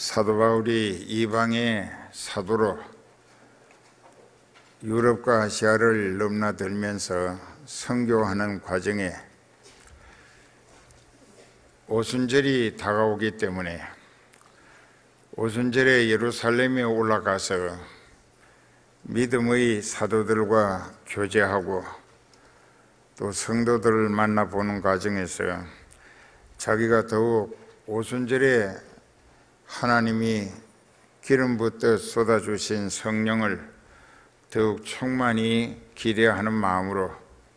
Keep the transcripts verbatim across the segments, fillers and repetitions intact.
사도 바울이 이방의 사도로 유럽과 아시아를 넘나들면서 선교하는 과정에 오순절이 다가오기 때문에 오순절에 예루살렘에 올라가서 믿음의 사도들과 교제하고 또 성도들을 만나보는 과정에서 자기가 더욱 오순절에 하나님이 기름 붓듯 쏟아주신 성령을 더욱 충만히 기대하는 마음으로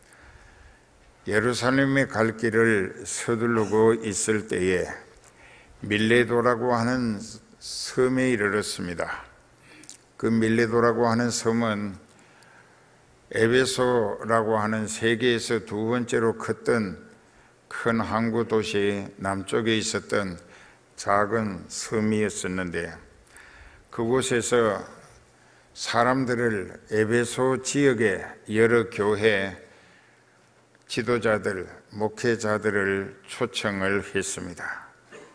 예루살렘에 갈 길을 서두르고 있을 때에 밀레도라고 하는 섬에 이르렀습니다. 그 밀레도라고 하는 섬은 에베소라고 하는 세계에서 두 번째로 컸던 큰 항구 도시 남쪽에 있었던 작은 섬이었었는데, 그곳에서 사람들을 에베소 지역의 여러 교회 지도자들, 목회자들을 초청을 했습니다.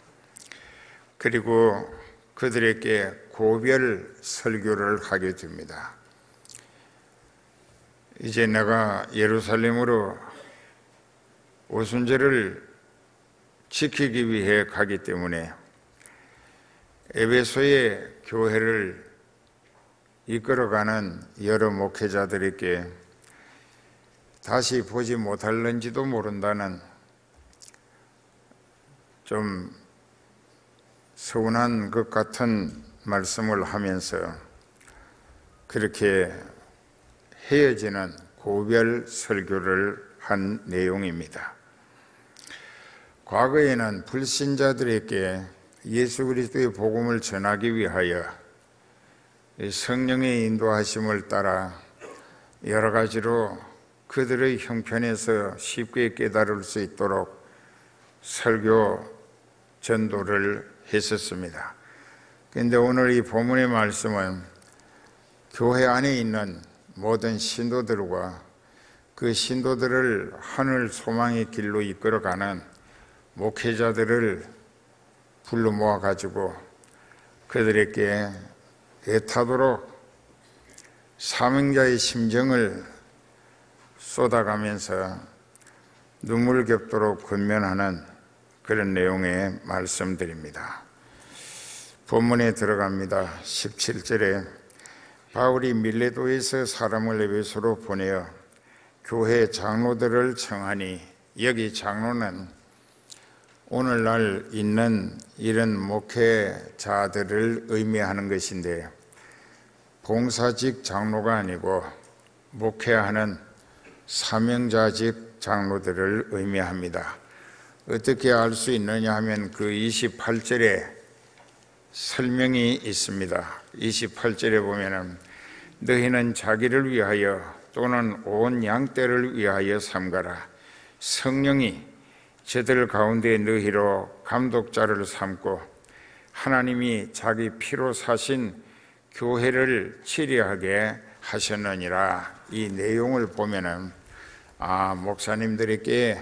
그리고 그들에게 고별 설교를 하게 됩니다. 이제 내가 예루살렘으로 오순절을 지키기 위해 가기 때문에 에베소의 교회를 이끌어가는 여러 목회자들에게 다시 보지 못할는지도 모른다는 좀 서운한 것 같은 말씀을 하면서 그렇게 헤어지는 고별 설교를 한 내용입니다. 과거에는 불신자들에게 예수 그리스도의 복음을 전하기 위하여 성령의 인도하심을 따라 여러 가지로 그들의 형편에서 쉽게 깨달을 수 있도록 설교 전도를 했었습니다. 그런데 오늘 이 본문의 말씀은 교회 안에 있는 모든 신도들과 그 신도들을 하늘 소망의 길로 이끌어가는 목회자들을 불러 모아가지고 그들에게 애타도록 사명자의 심정을 쏟아가면서 눈물겹도록 권면하는 그런 내용의 말씀드립니다. 본문에 들어갑니다. 십칠 절에 바울이 밀레도에서 사람을 에베소로 보내어 교회 장로들을 청하니, 여기 장로는 오늘날 있는 이런 목회자들을 의미하는 것인데, 봉사직 장로가 아니고 목회하는 사명자직 장로들을 의미합니다. 어떻게 알 수 있느냐 하면 그 이십팔 절에 설명이 있습니다. 이십팔 절에 보면은 너희는 자기를 위하여 또는 온 양떼를 위하여 삼가라. 성령이 저들 가운데 너희로 감독자를 삼고 하나님이 자기 피로 사신 교회를 치리하게 하셨느니라. 이 내용을 보면은 아, 목사님들에게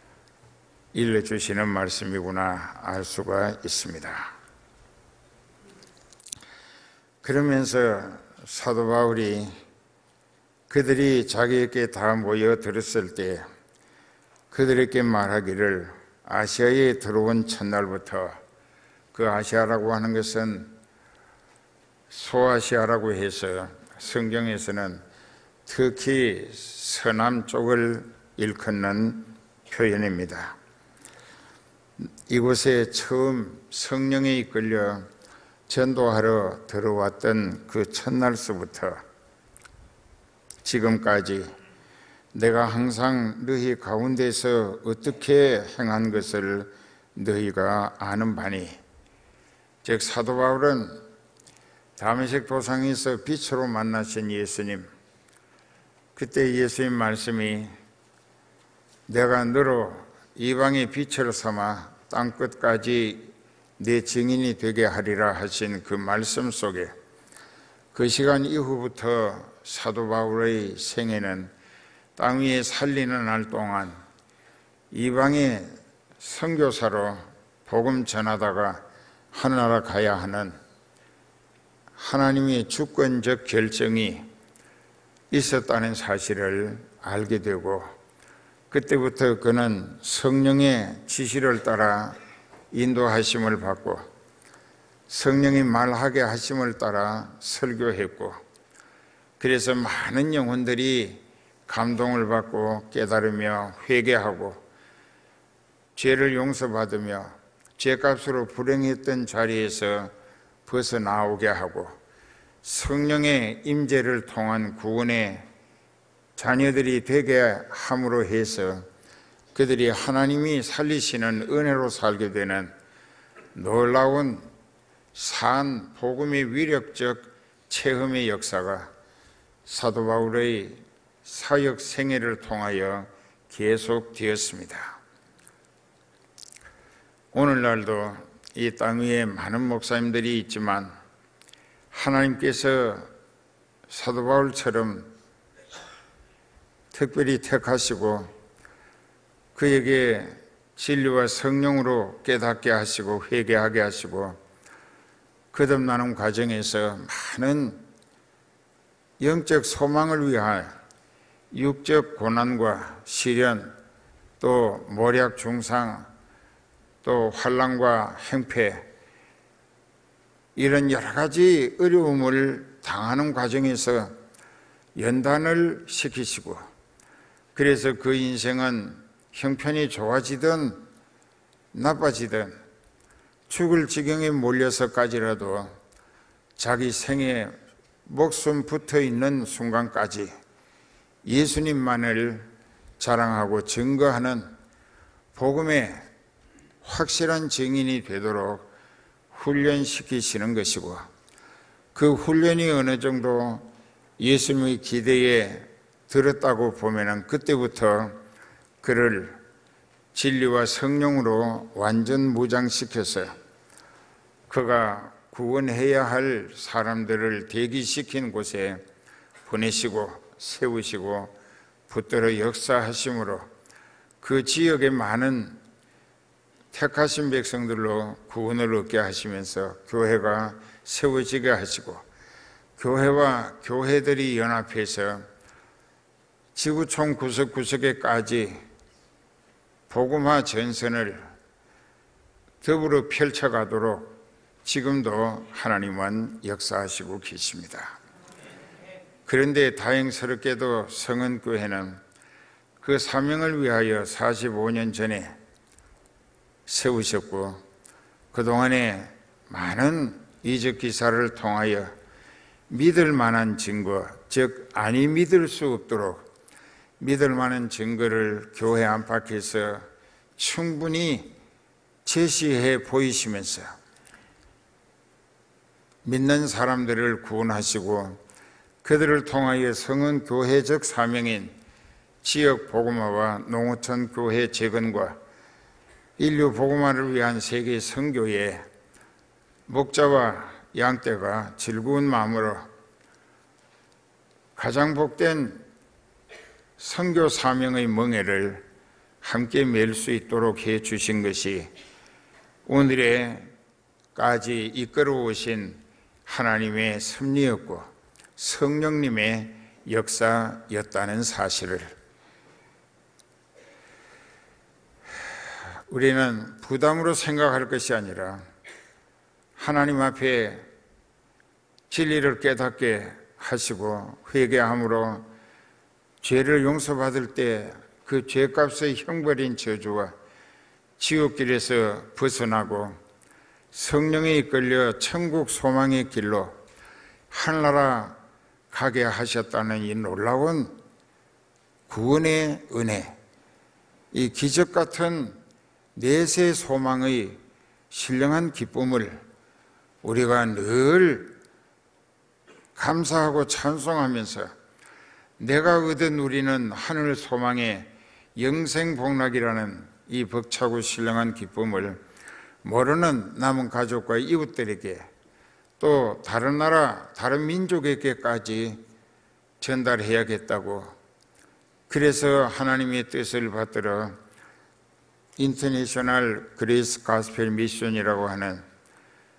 일러주시는 말씀이구나 알 수가 있습니다. 그러면서 사도 바울이 그들이 자기에게 다 모여 들었을 때 그들에게 말하기를, 아시아에 들어온 첫날부터, 그 아시아라고 하는 것은 소아시아라고 해서 성경에서는 특히 서남 쪽을 일컫는 표현입니다. 이곳에 처음 성령에 이끌려 전도하러 들어왔던 그 첫날서부터 지금까지 내가 항상 너희 가운데서 어떻게 행한 것을 너희가 아는 바니, 즉 사도 바울은 다메섹 도상에서 빛으로 만나신 예수님, 그때 예수님 말씀이 내가 너로 이방의 빛을 삼아 땅끝까지 내 증인이 되게 하리라 하신 그 말씀 속에 그 시간 이후부터 사도 바울의 생애는 땅 위에 살리는 날 동안 이방의 선교사로 복음 전하다가 하늘나라 가야 하는 하나님의 주권적 결정이 있었다는 사실을 알게 되고, 그때부터 그는 성령의 지시를 따라 인도하심을 받고 성령이 말하게 하심을 따라 설교했고, 그래서 많은 영혼들이 감동을 받고 깨달으며 회개하고 죄를 용서받으며 죄값으로 불행했던 자리에서 벗어나오게 하고 성령의 임재를 통한 구원의 자녀들이 되게 함으로 해서 그들이 하나님이 살리시는 은혜로 살게 되는 놀라운 산 복음의 위력적 체험의 역사가 사도 바울의 사역 생애를 통하여 계속되었습니다. 오늘날도 이 땅 위에 많은 목사님들이 있지만 하나님께서 사도 바울처럼 특별히 택하시고 그에게 진리와 성령으로 깨닫게 하시고 회개하게 하시고 거듭나는 과정에서 많은 영적 소망을 위하여 육적 고난과 시련, 또 모략 중상, 또 환난과 행패, 이런 여러 가지 어려움을 당하는 과정에서 연단을 시키시고, 그래서 그 인생은 형편이 좋아지든 나빠지든 죽을 지경에 몰려서까지라도 자기 생에 목숨 붙어 있는 순간까지 예수님만을 자랑하고 증거하는 복음의 확실한 증인이 되도록 훈련시키시는 것이고, 그 훈련이 어느 정도 예수님의 기대에 들었다고 보면은 그때부터 그를 진리와 성령으로 완전 무장시켜서 그가 구원해야 할 사람들을 대기시킨 곳에 보내시고 세우시고 붙들어 역사하심으로 그 지역의 많은 택하신 백성들로 구원을 얻게 하시면서 교회가 세워지게 하시고, 교회와 교회들이 연합해서 지구촌 구석구석에까지 복음화 전선을 더불어 펼쳐가도록 지금도 하나님은 역사하시고 계십니다. 그런데 다행스럽게도 성은교회는 그 사명을 위하여 사십오 년 전에 세우셨고, 그동안에 많은 이적 기사를 통하여 믿을 만한 증거, 즉 아니 믿을 수 없도록 믿을 만한 증거를 교회 안팎에서 충분히 제시해 보이시면서 믿는 사람들을 구원하시고 그들을 통하여 성은교회적 사명인 지역 복음화와 농어촌 교회 재건과 인류 복음화를 위한 세계 선교에 목자와 양떼가 즐거운 마음으로 가장 복된 선교 사명의 멍에를 함께 맬 수 있도록 해 주신 것이 오늘에까지 이끌어 오신 하나님의 섭리였고 성령님의 역사였다는 사실을 우리는 부담으로 생각할 것이 아니라 하나님 앞에 진리를 깨닫게 하시고 회개함으로 죄를 용서받을 때 그 죄값의 형벌인 저주와 지옥길에서 벗어나고 성령에 이끌려 천국 소망의 길로 하늘나라 가게 하셨다는 이 놀라운 구원의 은혜, 이 기적 같은 내세 소망의 신령한 기쁨을 우리가 늘 감사하고 찬송하면서 내가 얻은 누리는 하늘 소망의 영생복락이라는 이 벅차고 신령한 기쁨을 모르는 남은 가족과 이웃들에게 또 다른 나라, 다른 민족에게까지 전달해야겠다고, 그래서 하나님의 뜻을 받들어 인터내셔널 그레이스 가스펠 미션이라고 하는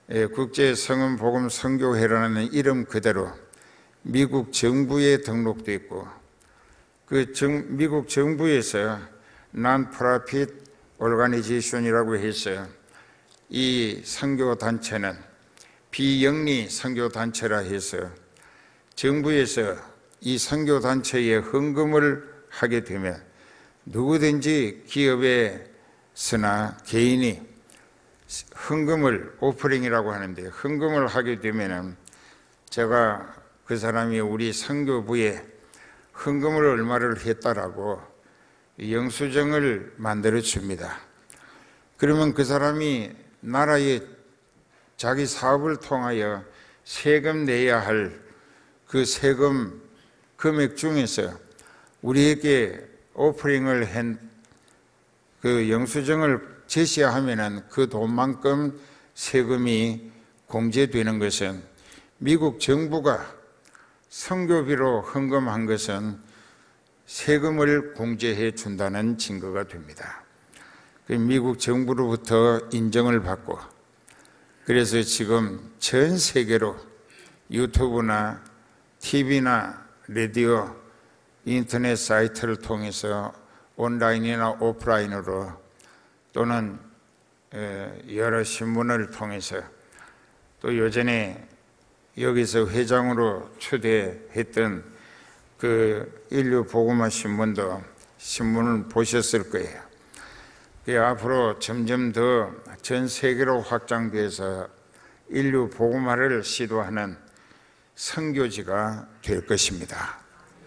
국제성은복음 선교회라는 이름 그대로 미국 정부에 등록돼 있고, 그 정, 미국 정부에서 Non-Profit Organization이라고 해서 이 선교단체는 비영리 선교단체라 해서 정부에서 이 선교단체에 헌금을 하게 되면 누구든지 기업에서나 개인이 헌금을, 오프링이라고 하는데, 헌금을 하게 되면 제가 그 사람이 우리 선교부에 헌금을 얼마를 했다라고 영수증을 만들어 줍니다. 그러면 그 사람이 나라에 자기 사업을 통하여 세금 내야 할 그 세금 금액 중에서 우리에게 오프링을 한 그 영수증을 제시하면은 그 돈만큼 세금이 공제되는 것은 미국 정부가 선교비로 헌금한 것은 세금을 공제해 준다는 증거가 됩니다. 미국 정부로부터 인정을 받고, 그래서 지금 전 세계로 유튜브나 티비나 라디오, 인터넷 사이트를 통해서 온라인이나 오프라인으로 또는 여러 신문을 통해서, 또 예전에 여기서 회장으로 초대했던 그 인류 복음화 신문도 신문을 보셨을 거예요. 앞으로 점점 더 전 세계로 확장돼서 인류 복음화를 시도하는 선교지가 될 것입니다.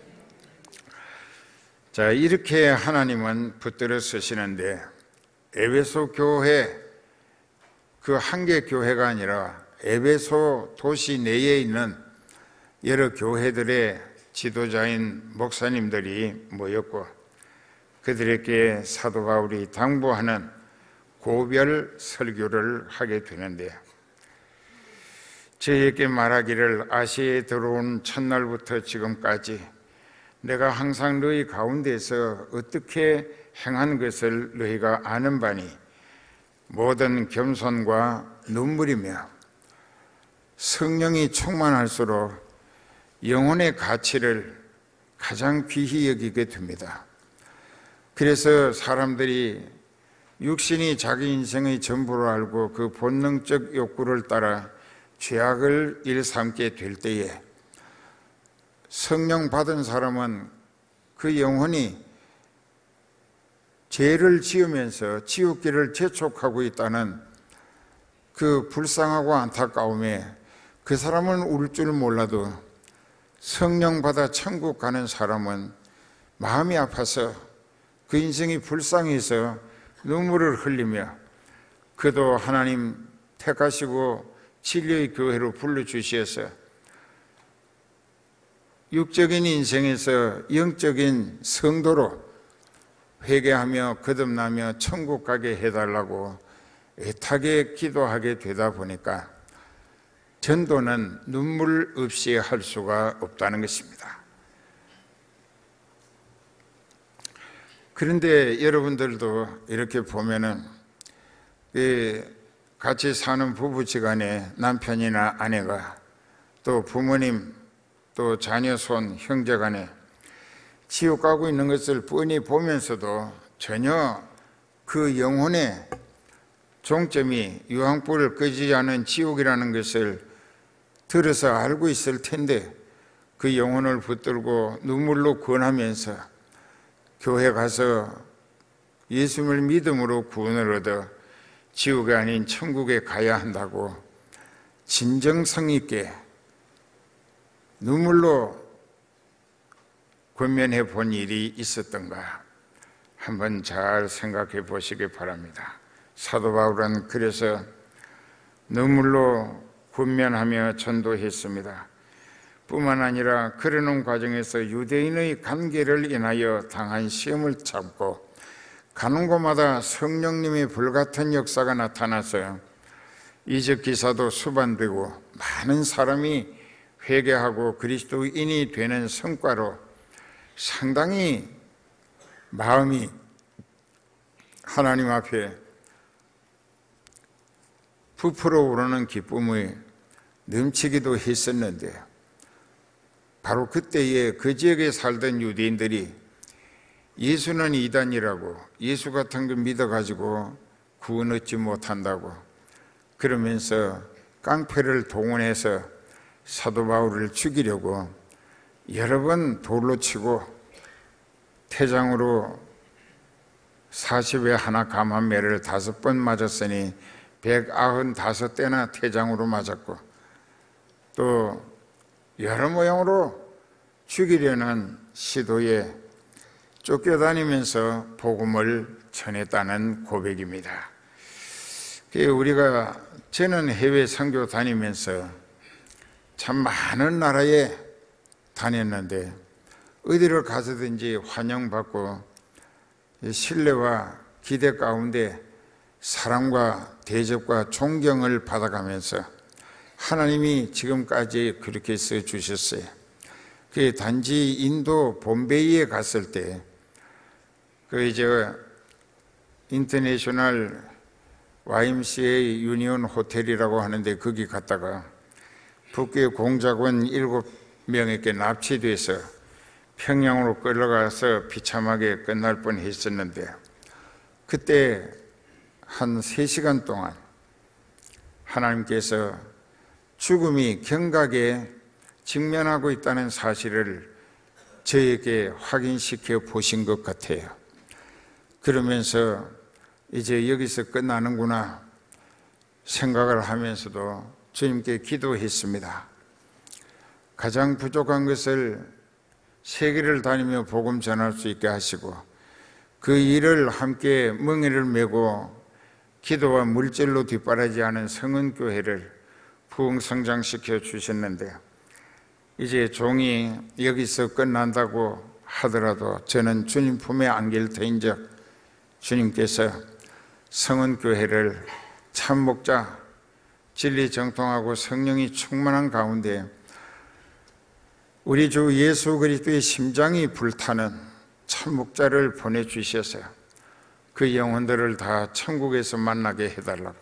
자, 이렇게 하나님은 붙들어 서시는데, 에베소 교회, 그 한 개 교회가 아니라 에베소 도시 내에 있는 여러 교회들의 지도자인 목사님들이 모였고, 그들에게 사도 바울이 당부하는 고별 설교를 하게 되는데, 저에게 말하기를 아시아에 들어온 첫날부터 지금까지 내가 항상 너희 가운데서 어떻게 행한 것을 너희가 아는 바니 모든 겸손과 눈물이며 성령이 충만할수록 영혼의 가치를 가장 귀히 여기게 됩니다. 그래서 사람들이 육신이 자기 인생의 전부로 알고 그 본능적 욕구를 따라 죄악을 일삼게 될 때에 성령 받은 사람은 그 영혼이 죄를 지으면서 지옥길을 재촉하고 있다는 그 불쌍하고 안타까움에 그 사람은 울 줄 몰라도 성령 받아 천국 가는 사람은 마음이 아파서 그 인생이 불쌍해서 눈물을 흘리며 그도 하나님 택하시고 진리의 교회로 불러주셔서 육적인 인생에서 영적인 성도로 회개하며 거듭나며 천국 가게 해달라고 애타게 기도하게 되다 보니까 전도는 눈물 없이 할 수가 없다는 것입니다. 그런데 여러분들도 이렇게 보면은 같이 사는 부부지간에 남편이나 아내가 또 부모님 또 자녀 손 형제간에 지옥 가고 있는 것을 뻔히 보면서도 전혀 그 영혼의 종점이 유황불을 꺼지지 않은 지옥이라는 것을 들어서 알고 있을 텐데 그 영혼을 붙들고 눈물로 권하면서 교회 가서 예수님을 믿음으로 구원을 얻어 지옥이 아닌 천국에 가야 한다고 진정성 있게 눈물로 권면해 본 일이 있었던가 한번 잘 생각해 보시기 바랍니다. 사도 바울은 그래서 눈물로 권면하며 전도했습니다. 뿐만 아니라 그러는 과정에서 유대인의 관계를 인하여 당한 시험을 참고 가는 곳마다 성령님의 불같은 역사가 나타나서 이적 기사도 수반되고 많은 사람이 회개하고 그리스도인이 되는 성과로 상당히 마음이 하나님 앞에 부풀어 오르는 기쁨이 넘치기도 했었는데, 바로 그때에 그 지역에 살던 유대인들이 예수는 이단이라고, 예수 같은 거 믿어가지고 구원 얻지 못한다고 그러면서 깡패를 동원해서 사도 바울을 죽이려고 여러 번 돌로 치고 태장으로 사십에 하나 감한 매를 다섯 번 맞았으니 백아흔다섯 대나 태장으로 맞았고, 또 여러 모양으로 죽이려는 시도에 쫓겨다니면서 복음을 전했다는 고백입니다. 우리가 저는 해외 선교 다니면서 참 많은 나라에 다녔는데 어디를 가서든지 환영받고 신뢰와 기대 가운데 사랑과 대접과 존경을 받아가면서 하나님이 지금까지 그렇게 써주셨어요. 그 단지 인도 봄베이에 갔을 때 그 이제 인터내셔널 와이엠씨에이 유니온 호텔이라고 하는데 거기 갔다가 북괴 공작원 일곱 명에게 납치돼서 평양으로 끌려가서 비참하게 끝날 뻔했었는데, 그때 한 세 시간 동안 하나님께서 죽음이 경각에 직면하고 있다는 사실을 저에게 확인시켜 보신 것 같아요. 그러면서 이제 여기서 끝나는구나 생각을 하면서도 주님께 기도했습니다. 가장 부족한 것을 세계를 다니며 복음 전할 수 있게 하시고 그 일을 함께 멍에를 메고 기도와 물질로 뒷바라지하는 성은교회를 부흥 성장시켜 주셨는데, 이제 종이 여기서 끝난다고 하더라도 저는 주님 품에 안길 터인즉 주님께서 성은교회를 참목자, 진리 정통하고 성령이 충만한 가운데 우리 주 예수 그리스도의 심장이 불타는 참목자를 보내주셔서 그 영혼들을 다 천국에서 만나게 해달라고,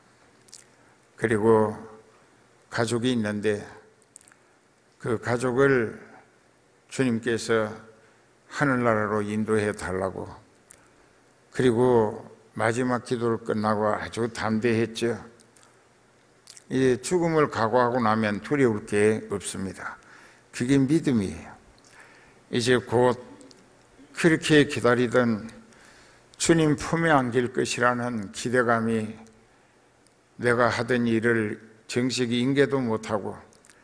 그리고 가족이 있는데 그 가족을 주님께서 하늘나라로 인도해 달라고, 그리고 마지막 기도를 끝나고 아주 담대했죠. 이 죽음을 각오하고 나면 두려울 게 없습니다. 그게 믿음이에요. 이제 곧 그렇게 기다리던 주님 품에 안길 것이라는 기대감이 내가 하던 일을 정식이 인계도 못하고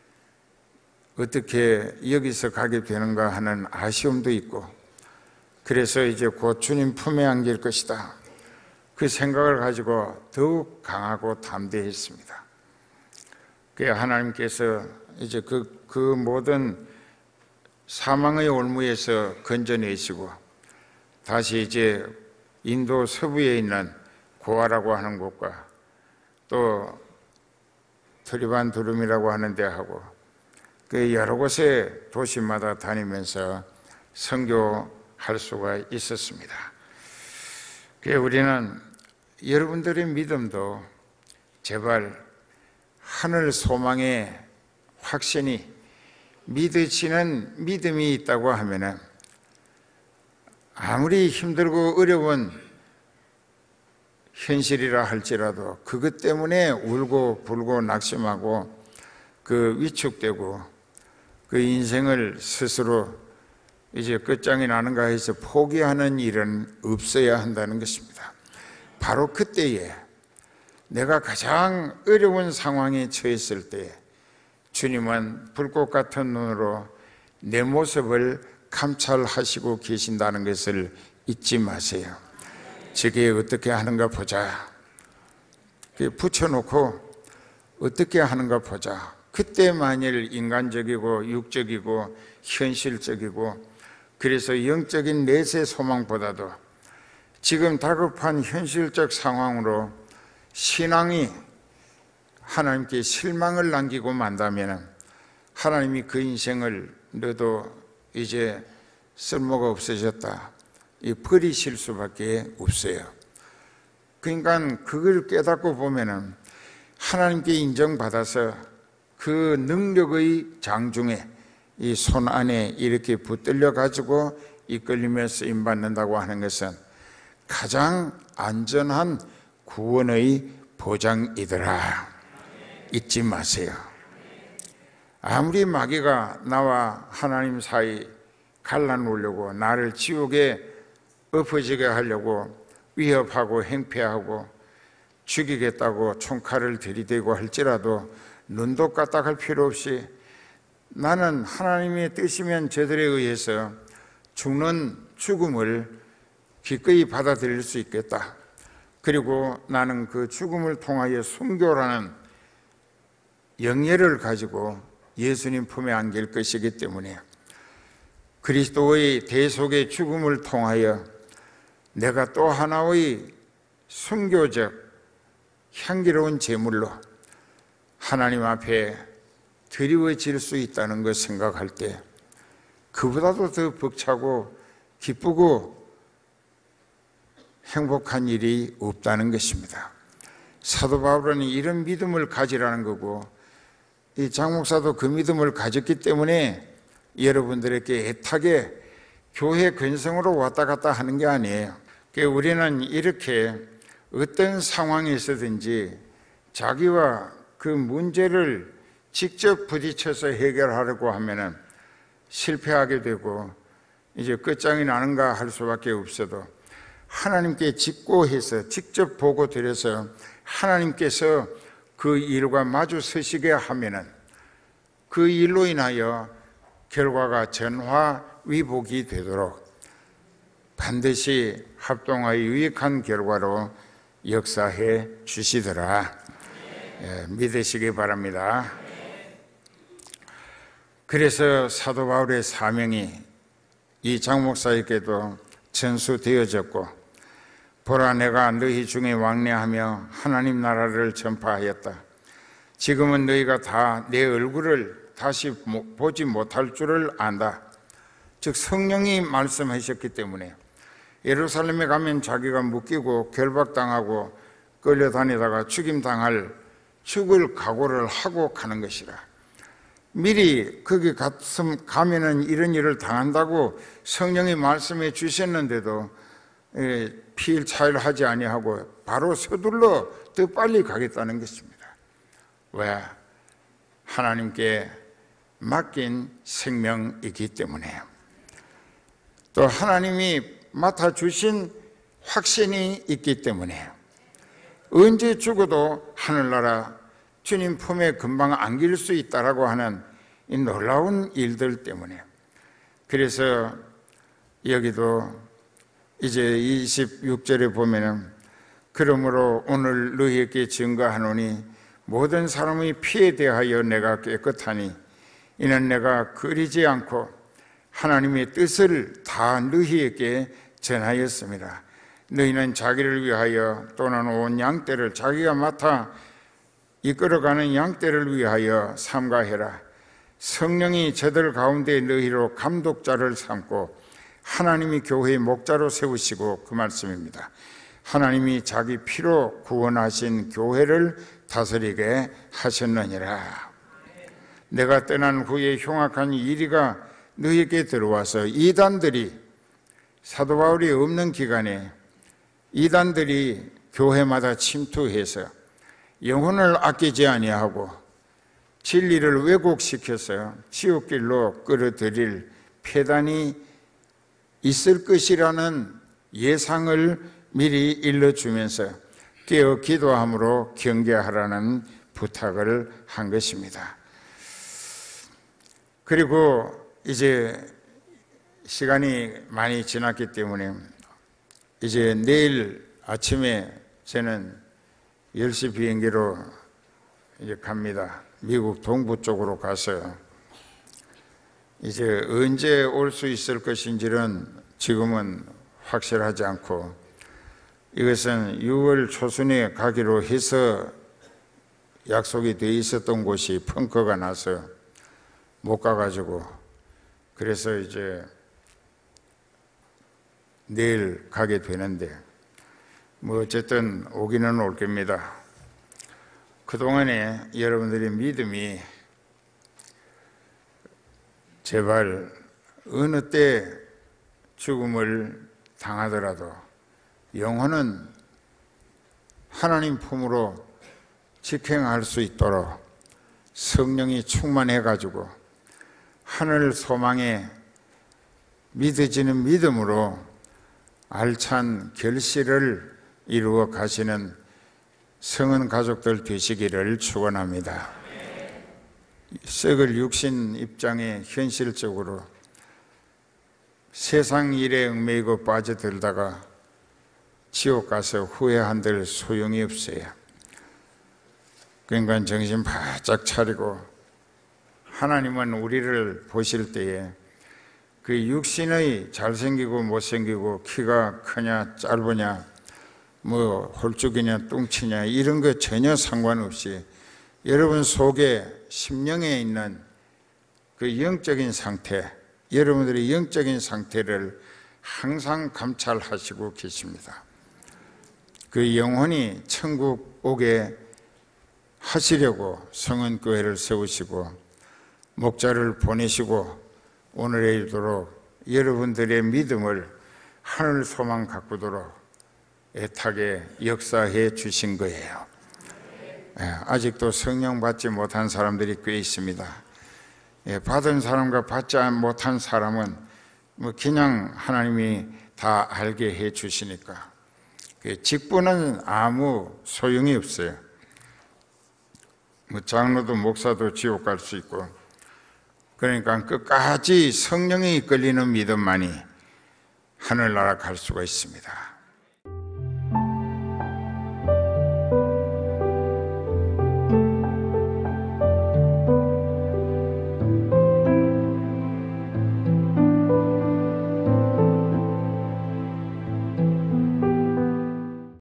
어떻게 여기서 가게 되는가 하는 아쉬움도 있고, 그래서 이제 곧 주님 품에 안길 것이다, 그 생각을 가지고 더욱 강하고 담대했습니다. 그 하나님께서 이제 그, 그 모든 사망의 올무에서 건져내시고 다시 이제 인도 서부에 있는 고아라고 하는 곳과 또 트리반두름이라고 하는 데하고 그 여러 곳에 도시마다 다니면서 선교할 수가 있었습니다. 그래서 우리는 여러분들의 믿음도 제발 하늘 소망의 확신이 믿으시는 믿음이 있다고 하면은 아무리 힘들고 어려운 현실이라 할지라도 그것 때문에 울고 불고 낙심하고 그 위축되고 그 인생을 스스로 이제 끝장이 나는가 해서 포기하는 일은 없어야 한다는 것입니다. 바로 그때에 내가 가장 어려운 상황에 처했을 때 주님은 불꽃 같은 눈으로 내 모습을 감찰하시고 계신다는 것을 잊지 마세요. 저게 어떻게 하는가 보자. 붙여놓고 어떻게 하는가 보자. 그때 만일 인간적이고 육적이고 현실적이고 그래서 영적인 내세 소망보다도 지금 다급한 현실적 상황으로 신앙이 하나님께 실망을 남기고 만다면 하나님이 그 인생을 너도 이제 쓸모가 없어졌다, 이 버리실 수밖에 없어요. 그러니까 그걸 깨닫고 보면은 하나님께 인정받아서 그 능력의 장중에 이 손 안에 이렇게 붙들려 가지고 이끌림에 쓰임받는다고 하는 것은 가장 안전한 구원의 보장이더라. 잊지 마세요. 아무리 마귀가 나와 하나님 사이 갈라놓으려고 나를 지옥에 엎어지게 하려고 위협하고 행패하고 죽이겠다고 총칼을 들이대고 할지라도 눈도 까딱할 필요 없이 나는 하나님의 뜻이면 저들에 의해서 죽는 죽음을 기꺼이 받아들일 수 있겠다. 그리고 나는 그 죽음을 통하여 순교라는 영예를 가지고 예수님 품에 안길 것이기 때문에 그리스도의 대속의 죽음을 통하여 내가 또 하나의 순교적 향기로운 제물로 하나님 앞에 드리워질 수 있다는 걸 생각할 때 그보다도 더 벅차고 기쁘고 행복한 일이 없다는 것입니다. 사도 바울은 이런 믿음을 가지라는 거고 이 장 목사도 그 믿음을 가졌기 때문에 여러분들에게 애타게 교회 근성으로 왔다 갔다 하는 게 아니에요. 우리는 이렇게 어떤 상황에 있어든지 자기와 그 문제를 직접 부딪혀서 해결하려고 하면은 실패하게 되고 이제 끝장이 나는가 할 수밖에 없어도 하나님께 직고해서 직접 보고 드려서 하나님께서 그 일과 마주 서시게 하면은 그 일로 인하여 결과가 전화위복이 되도록 반드시 합동하여 유익한 결과로 역사해 주시더라. 예, 믿으시기 바랍니다. 그래서 사도 바울의 사명이 이 장 목사에게도 전수되어졌고, 보라 내가 너희 중에 왕래하며 하나님 나라를 전파하였다. 지금은 너희가 다 내 얼굴을 다시 보지 못할 줄을 안다. 즉 성령이 말씀하셨기 때문에 예루살렘에 가면 자기가 묶이고 결박당하고 끌려다니다가 죽임당할 죽을 각오를 하고 가는 것이라. 미리 거기 갔음 가면은 이런 일을 당한다고 성령이 말씀해 주셨는데도 피일 차일 하지 아니하고 바로 서둘러 더 빨리 가겠다는 것입니다. 왜? 하나님께 맡긴 생명이기 때문에, 또 하나님이 맡아주신 확신이 있기 때문에 언제 죽어도 하늘나라 주님 품에 금방 안길 수 있다라고 하는 이 놀라운 일들 때문에. 그래서 여기도 이제 이십육 절에 보면은 그러므로 오늘 너희에게 증거하노니 모든 사람의 피에 대하여 내가 깨끗하니 이는 내가 거리지 않고 하나님의 뜻을 다 너희에게 전하였습니다. 너희는 자기를 위하여 또는 온 양떼를 자기가 맡아 이끌어가는 양떼를 위하여 삼가해라. 성령이 저들 가운데 너희로 감독자를 삼고 하나님이 교회의 목자로 세우시고, 그 말씀입니다. 하나님이 자기 피로 구원하신 교회를 다스리게 하셨느니라. 내가 떠난 후에 흉악한 이리가 너희에게 들어와서 이단들이, 사도 바울이 없는 기간에 이단들이 교회마다 침투해서 영혼을 아끼지 아니하고 진리를 왜곡시켜서 지옥길로 끌어들일 폐단이 있을 것이라는 예상을 미리 일러주면서 깨어 기도함으로 경계하라는 부탁을 한 것입니다. 그리고 이제 시간이 많이 지났기 때문에 이제 내일 아침에 저는 열 시 비행기로 이제 갑니다. 미국 동부 쪽으로 가서 이제 언제 올 수 있을 것인지는 지금은 확실하지 않고, 이것은 유월 초순에 가기로 해서 약속이 돼 있었던 곳이 펑크가 나서 못 가가지고, 그래서 이제 내일 가게 되는데, 뭐 어쨌든 오기는 올 겁니다. 그동안에 여러분들의 믿음이 제발 어느 때 죽음을 당하더라도 영혼은 하나님 품으로 직행할 수 있도록 성령이 충만해가지고 하늘 소망에 믿어지는 믿음으로 알찬 결실을 이루어 가시는 성은 가족들 되시기를 축원합니다. 썩을 육신 입장에 현실적으로 세상 일에 얽매이고 빠져들다가 지옥 가서 후회한들 소용이 없어요. 그러니까 정신 바짝 차리고 하나님은 우리를 보실 때에 그 육신의 잘생기고 못생기고 키가 크냐 짧으냐 뭐 홀쭉이냐 뚱치냐 이런 거 전혀 상관없이 여러분 속에 심령에 있는 그 영적인 상태, 여러분들의 영적인 상태를 항상 감찰하시고 계십니다. 그 영혼이 천국 오게 하시려고 성은교회를 세우시고 목자를 보내시고 오늘에 이르도록 여러분들의 믿음을 하늘 소망 가꾸도록 애타게 역사해 주신 거예요. 아직도 성령 받지 못한 사람들이 꽤 있습니다. 받은 사람과 받지 못한 사람은 뭐 그냥 하나님이 다 알게 해 주시니까 직분은 아무 소용이 없어요. 뭐 장로도 목사도 지옥 갈 수 있고, 그러니까 끝까지 성령이 이끌리는 믿음만이 하늘나라 갈 수가 있습니다.